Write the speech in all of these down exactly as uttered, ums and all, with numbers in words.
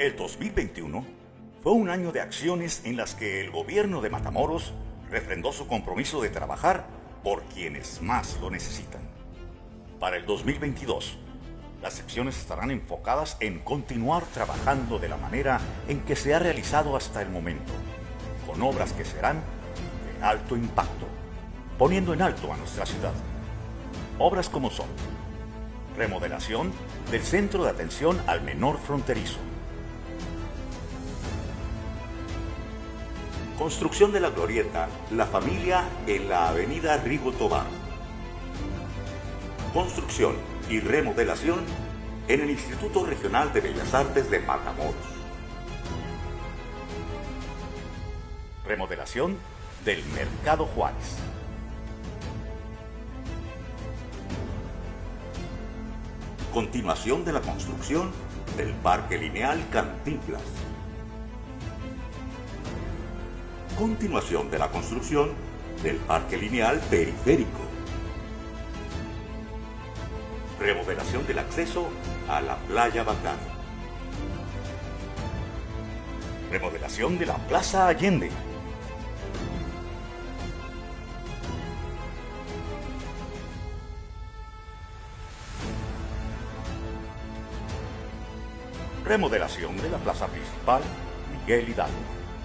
El dos mil veintiuno fue un año de acciones en las que el gobierno de Matamoros refrendó su compromiso de trabajar por quienes más lo necesitan. Para el dos mil veintidós, las acciones estarán enfocadas en continuar trabajando de la manera en que se ha realizado hasta el momento, con obras que serán de alto impacto, poniendo en alto a nuestra ciudad. Obras como son: remodelación del Centro de Atención al Menor Fronterizo, construcción de la glorieta La Familia en la avenida Rigo Tobar, construcción y remodelación en el Instituto Regional de Bellas Artes de Matamoros, remodelación del Mercado Juárez, continuación de la construcción del Parque Lineal Cantinflas, continuación de la construcción del Parque Lineal Periférico, remodelación del acceso a la Playa Bacán, remodelación de la Plaza Allende, remodelación de la Plaza Principal Miguel Hidalgo,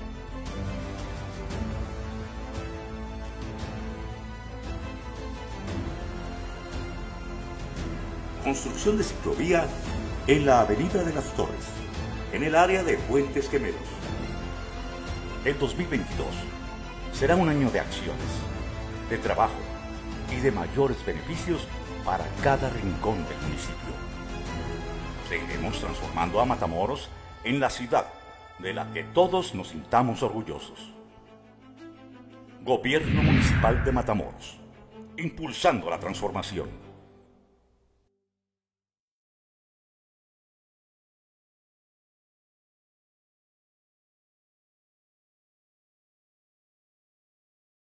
construcción de ciclovía en la Avenida de las Torres, en el área de Puentes Gemelos. El dos mil veintidós será un año de acciones, de trabajo y de mayores beneficios para cada rincón del municipio. Seguiremos transformando a Matamoros en la ciudad de la que todos nos sintamos orgullosos. Gobierno Municipal de Matamoros, impulsando la transformación.